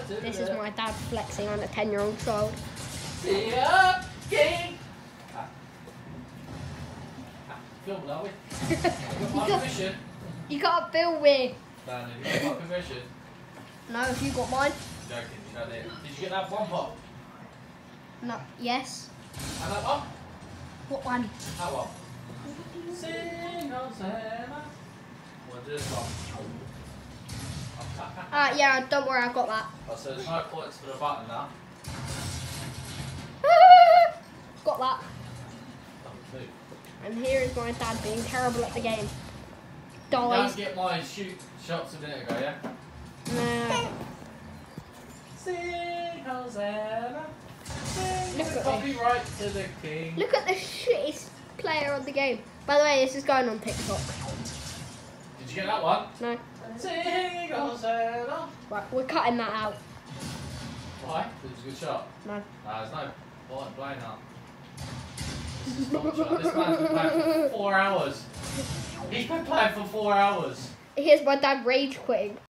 This is my dad flexing on a 10-year-old child. Yeah, King. Film, are we? You got my permission? You can't film me. Dan, have you got my permission? No, if you got mine. Joking, you got it. Did you get that one pop? No. Yes. And that one? What one? That one. Sing on Santa. Well, do this one. Yeah, don't worry, I got that. Oh, so there's no points for the button now. Got that. Oh, two. And here is my dad being terrible at the game. You Dies. don't get my shots a minute ago, yeah? No. Sing Hosanna. Sing Look the at copyright to the king. Look at the shittest player of the game. By the way, this is going on TikTok. Did you get that one? No. Sing Hosanna. Right, we're cutting that out. Why? It was a good shot. No. Nah, there's no point playing that. This is not a shot. This man's been playing for 4 hours. He's been playing for 4 hours. Here's my dad rage quitting.